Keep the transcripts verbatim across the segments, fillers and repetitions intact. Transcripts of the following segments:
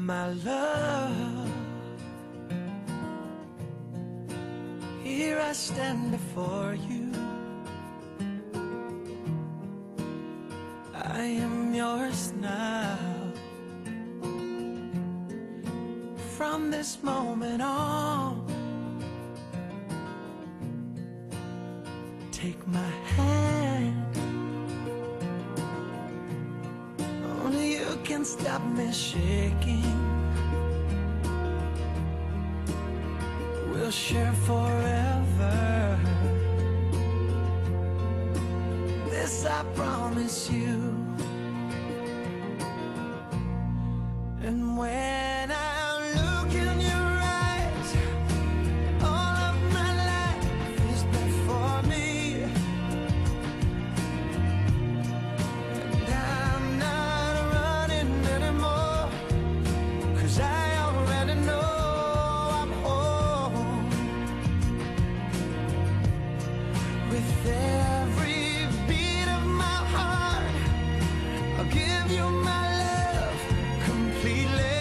My love, here I stand before you. I am yours now. From this moment on, take my hand. Only you can stop me shaking. We'll share forever. This I promise you. And when I look in your eyes, all of my life is before me. And I'm not running anymore, 'cause I already know I'm home. With every beat of my heart, I'll give you my love completely.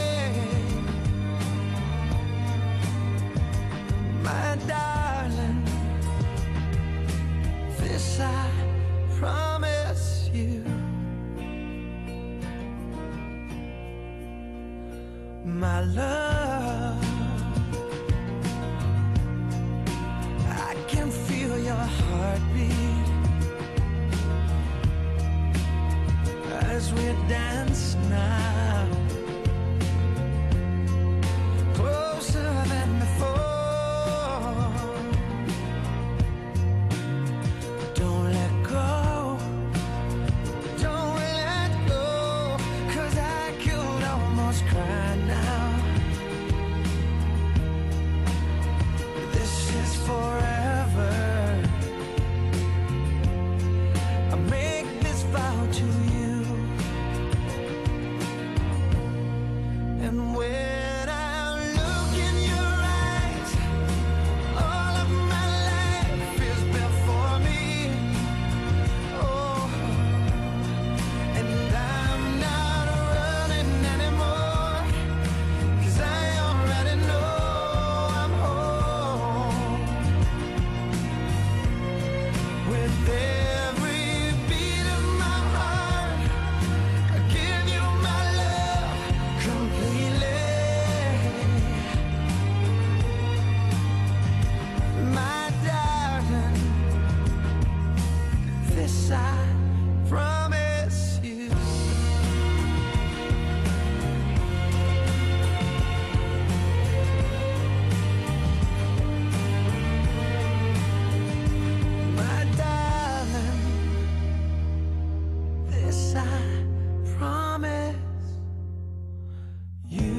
My darling, this I promise you. My love, I can feel your heartbeat as we dance now, closer than before. Don't let go, don't let go, 'cause I could almost cry now. This is forever. I make this vow to you. And when I look in your eyes, all of my life is before me. Oh, and I'm not running anymore, 'cause I already know I'm home. With every beat of my heart, I give you my love completely. My darling, this I promise you. My darling, this I promise you.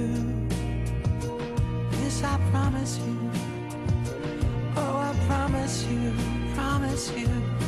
This I promise you. Oh, I promise you, promise you.